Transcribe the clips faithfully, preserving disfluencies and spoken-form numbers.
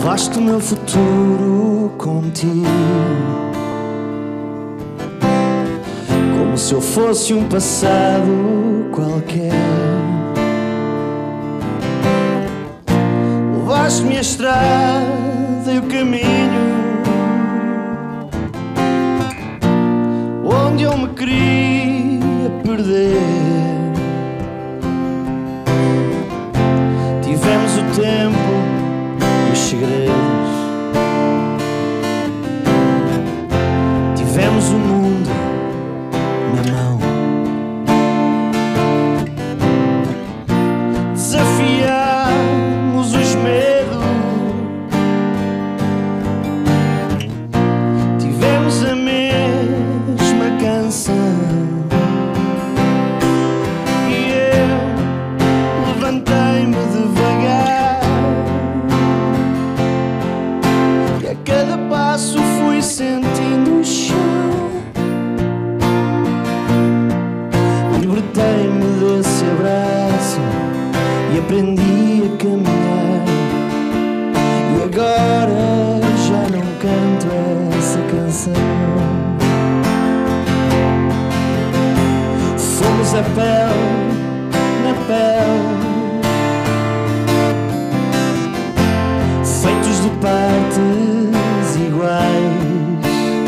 Levaste o meu futuro contigo, como se eu fosse um passado qualquer. Levaste-me a estrada e o caminho onde eu me queria perder. Tivemos o tempo e os segredos, tivemos o mundo na mão. Desafiamos os medos, tivemos a mesma canção. E eu levantei-me devagar, e a cada passo fui sentindo o chão. Libertei-me desse abraço e aprendi a caminhar. E agora já não canto essa canção. Fomos a pele na pele, feitos de partes iguais,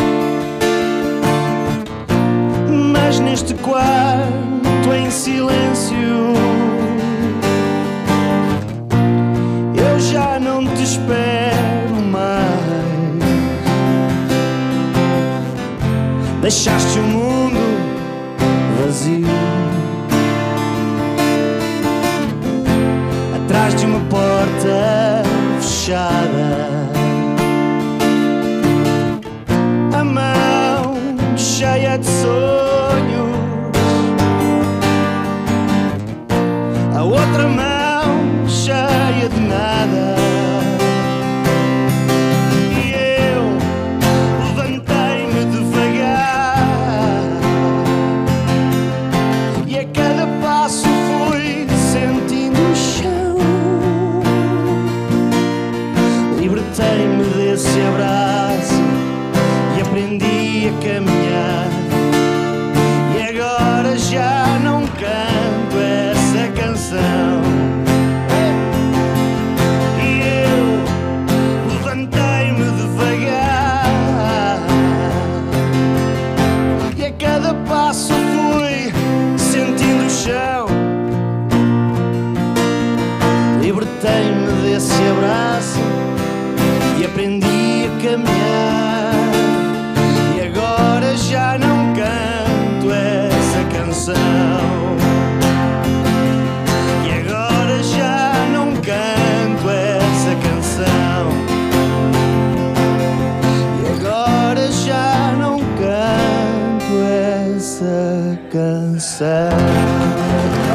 mas neste quarto em silêncio eu já não te espero mais. Deixaste o mundo vazio atrás de uma porta fechada. A mão cheia de sonhos, a outra mão cheia de nada. E eu levantei-me devagar, e a cada passo fui sentindo o chão. Libertei-me desse abraço e aprendi a caminhar. E agora já não canto essa canção. E eu levantei-me devagar, e a cada passo fui sentindo o chão. Libertei-me desse abraço e aprendi a caminhar. E agora já não canto essa canção. E agora já não canto essa canção. E agora já não canto essa canção.